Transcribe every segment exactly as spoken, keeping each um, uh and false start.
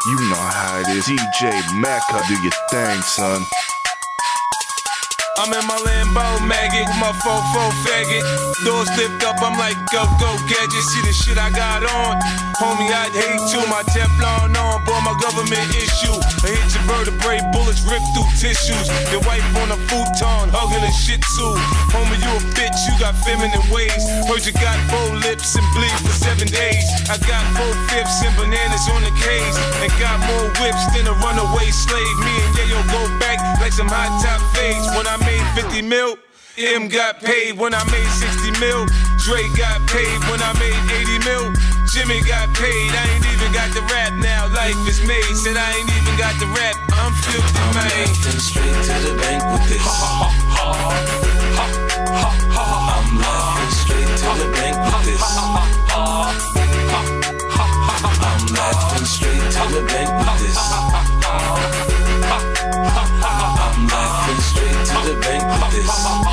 You know how it is. D J Macca, do your thing, son. I'm in my Lambo maggot with my fofo faggot. Doors lift up, I'm like, go, go, gadget. See the shit I got on? Homie, I'd hate to. My Teflon on, boy, my government issue. I hit your vertebrae, bullets rip through tissues. Your wife on a futon, hugging a shih tzu. Homie, you a bitch, you got feminine ways. Heard you got four lips and bleed for seven days. I got four fifths and bananas on the cage. And got more whips than a runaway slave. Me and Yayo go back like some hot top fades. When I made fifty mil, M got paid when I made sixty mil. Dre got paid when I made eighty mil. Jimmy got paid, I ain't even got the rap now. Life is made, said I ain't even got the rap. I'm filthy, man. I'm laughing straight to the bank with this. Ha ha ha ha ha ha. I'm laughing straight to the bank with this. Ha ha ha ha ha ha. I'm laughing straight to the bank with this. Ha ha ha ha ha. I'm laughing straight to the bank with this.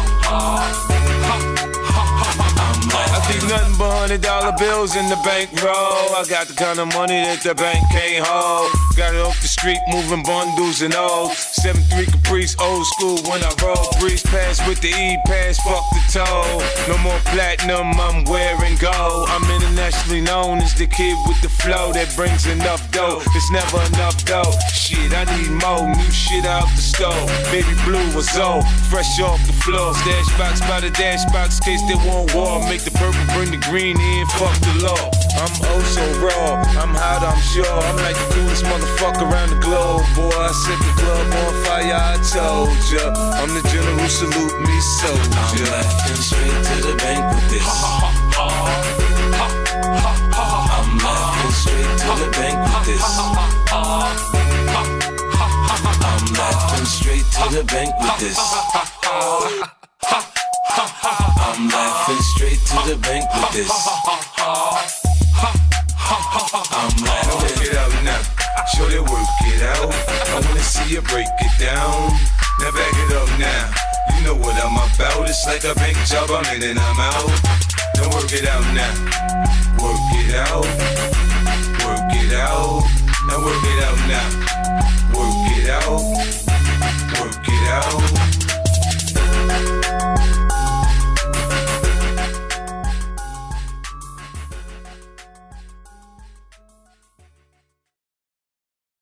I keep nothing but hundred dollar bills in the bankroll. I got the kind of money that the bank can't hold. Got it off the street, moving bundles and all. seven three Caprice, old school when I roll. Breeze pass with the E-pass, fuck the toll. No more platinum, I'm wearing gold. I'm internationally known as the kid with the flow that brings enough dough. It's never enough dough. Shit, I need more new shit out the stove. Baby blue was old, fresh off the floor. Stash box by the dash box, case they want war. Make the purple, bring the green in, fuck the law. I'm oh so raw, I'm hot, I'm sure. I'm like the coolest motherfucker around the globe. Boy, I set the club on fire, I told ya. I'm the general, salute me, soldier. I'm laughing straight to the bank with this. Ha ha ha ha ha ha. I'm laughing straight to the bank with this. Ha ha ha ha ha. I'm laughing straight to the bank with this. Ha ha ha ha ha. I'm laughing straight to the bank with this. I'm laughing. Work it out now, show that work it out. I wanna see you break it down. Now back it up now. You know what I'm about. It's like a bank job, I'm in and I'm out. Now work it out now. Work it out. Work it out. Now work it out now. Work it out.